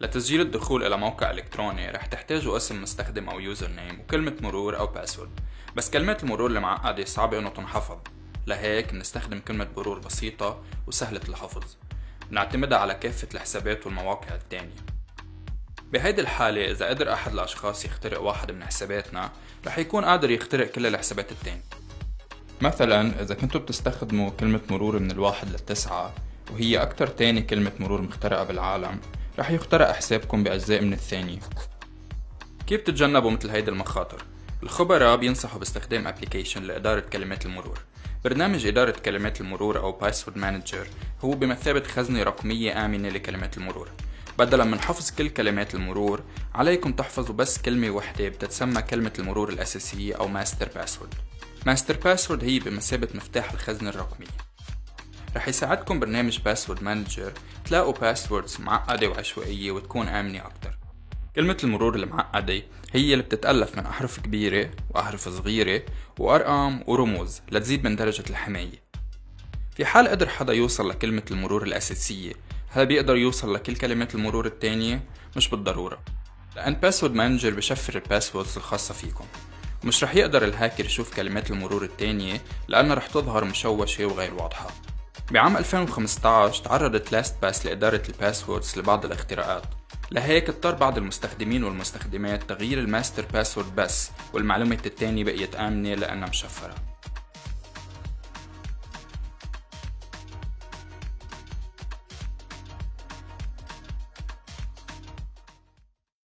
لتسجيل الدخول إلى موقع إلكتروني رح تحتاجوا اسم مستخدم أو يوزر نيم وكلمة مرور أو باسورد. بس كلمات المرور المعقدة صعبة إنه تنحفظ، لهيك بنستخدم كلمة مرور بسيطة وسهلة الحفظ، بنعتمدها على كافة الحسابات والمواقع التانية. بهيدي الحالة إذا قدر أحد الأشخاص يخترق واحد من حساباتنا رح يكون قادر يخترق كل الحسابات التانية. مثلا إذا كنتوا بتستخدموا كلمة مرور من 1 ل 9 وهي أكتر تاني كلمة مرور مخترقة بالعالم، رح يخترق حسابكم بأجزاء من الثانية. كيف تتجنبوا مثل هيدي المخاطر؟ الخبراء بينصحوا باستخدام ابليكيشن لإدارة كلمات المرور. برنامج إدارة كلمات المرور أو باسورد مانجر هو بمثابة خزنة رقمية آمنة لكلمات المرور. بدلا من حفظ كل كلمات المرور، عليكم تحفظوا بس كلمة واحدة بتتسمى كلمة المرور الأساسية أو ماستر باسورد. ماستر باسورد هي بمثابة مفتاح الخزنة الرقمية. رح يساعدكم برنامج باسورد مانجر تلاقوا باسوردز معقدة وعشوائية وتكون آمنة أكتر. كلمة المرور المعقدة هي اللي بتتألف من أحرف كبيرة وأحرف صغيرة وأرقام ورموز لتزيد من درجة الحماية. في حال قدر حدا يوصل لكلمة المرور الأساسية، هل بيقدر يوصل لكل كلمات المرور التانية؟ مش بالضرورة، لأن باسورد مانجر بشفر الباسوردز الخاصة فيكم، ومش رح يقدر الهاكر يشوف كلمات المرور التانية لأنها رح تظهر مشوشة وغير واضحة. بعام 2015 تعرضت لاست باس لإدارة الباسوردز لبعض الاختراقات، لهيك اضطر بعض المستخدمين والمستخدمات تغيير الماستر باسورد بس، والمعلومة التانية بقيت آمنة لأنها مشفرة.